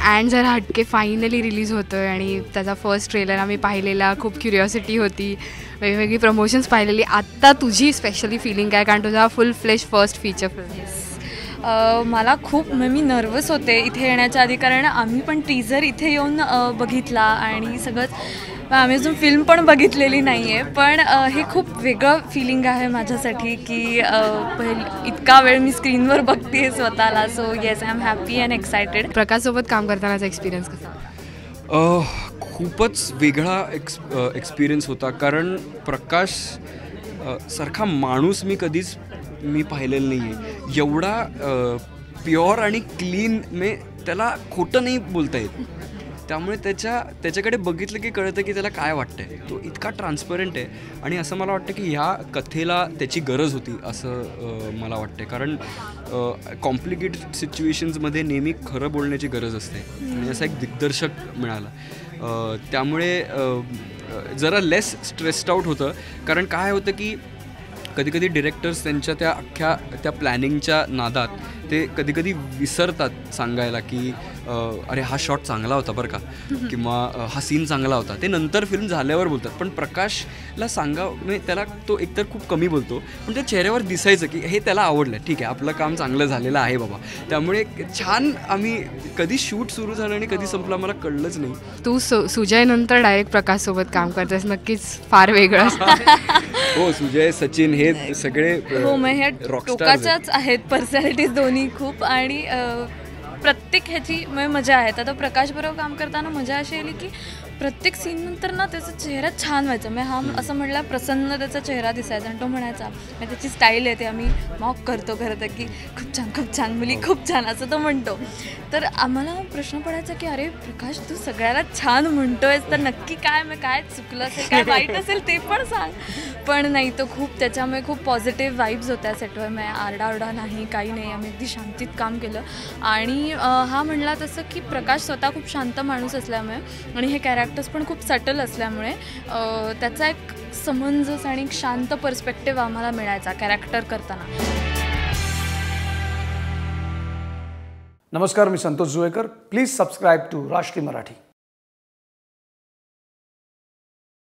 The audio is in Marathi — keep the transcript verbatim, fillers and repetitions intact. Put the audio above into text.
अँड जरा हटके फायनली रिलीज होतो आहे आणि त्याचा फर्स्ट ट्रेलर आम्ही पाहिलेला, खूप क्युरिओसिटी होती, वेगवेगळी प्रमोशन्स पाहिलेली. आत्ता तुझी स्पेशली फिलिंग काय, कारण तुझा full fledged first feature film? मला खूप मी नर्वस होते इथे येण्याच्या आधी, कारण आम्ही पण टीझर इथे येऊन बघितला आणि सगळंच आम्ही अजून फिल्म पण बघितलेली नाही आहे. पण हे खूप वेगळं फिलिंग आहे माझ्यासाठी की पहिली इतका वेळ मी स्क्रीनवर बघते स्वतःला. So yes, I am happy and excited. प्रकाशसोबत काम करतानाचा एक्सपिरियन्स कसा? खूपच वेगळा एक्स एक्सपिरियन्स होता, कारण प्रकाश सारखा माणूस मी कधीच मी पाहिलेला नाही आहे. एवढा प्युअर आणि क्लीन, मे त्याला खोटं नाही बोलता येत. त्यामुळे त्याच्या त्याच्याकडे बघितलं की कळतं की त्याला काय वाटतं आहे. तो इतका ट्रान्सपरंट आहे आणि असं मला वाटतं की ह्या कथेला त्याची गरज होती असं मला वाटतं. कारण कॉम्प्लिकेटेड सिच्युएशन्समध्ये नेहमी खरं बोलण्याची गरज असते आणि असा एक दिग्दर्शक मिळाला. त्यामुळे जरा लेस स्ट्रेस्ड आऊट होतं. कारण काय होतं की कधीकधी डिरेक्टर्स त्यांच्या त्या अख्ख्या त्या प्लॅनिंगच्या नादात ते कधीकधी विसरतात सांगायला की अरे हा शॉट चांगला होता बरं का, किंवा हा सीन चांगला होता. ते नंतर फिल्म झाल्यावर बोलतात. पण प्रकाशला सांगा म्हणजे त्याला तो एकतर खूप कमी बोलतो, पण त्या चेहऱ्यावर दिसायचं की हे त्याला आवडलं, ठीक आहे आपलं काम चांगलं झालेलं आहे बाबा. त्यामुळे छान आम्ही कधी शूट सुरू झालं आणि कधी संपला मला कळलंच नाही. तू सु सुजयनंतर डायरेक्ट प्रकाशसोबत काम करतेस, नक्कीच फार वेगळं असतं. हो, सुजय सचिन हे सगळे हो मग हे टोकाच्याच आहेत पर्सनॅलिटीज दोन्ही खूप. आणि प्रत्येक ह्याची मजा आहे. आता प्रकाशबरोबर काम करताना मजा अशी आली की प्रत्येक सीननंतर ना त्याचा चेहरा छान व्हायचा. मग हा असं म्हटलं प्रसन्न त्याचा चेहरा दिसायचा आणि तो म्हणायचा, मग त्याची स्टाईल आहे ते आम्ही मॉक करतो खरं तर की खूप छान खूप छान मुली खूप छान असं तो म्हणतो. तर आम्हाला प्रश्न पडायचा की अरे प्रकाश तू सगळ्याला छान म्हणतोयस तर नक्की काय, मग काय चुकलं असेल, काय वाईट असेल ते पण सांग. पण नाही, तो खूप त्याच्यामुळे खूप पॉझिटिव्ह वाईब्स होत्या सेटवर. मग आरडाओरडा नाही, काही नाही, आम्ही अगदी शांतीत काम केलं. आणि हा म्हणला तसं की प्रकाश स्वतः खूप शांत माणूस असल्यामुळे आणि हे कॅरेक्टर्स पण खूप सटल असल्यामुळे त्याचा एक समंजस आणि एक शांत पर्स्पेक्टिव्ह आम्हाला मिळायचा कॅरेक्टर करताना. नमस्कार, मी Santosh Juvekar. Please subscribe to Rashtriya Marathi.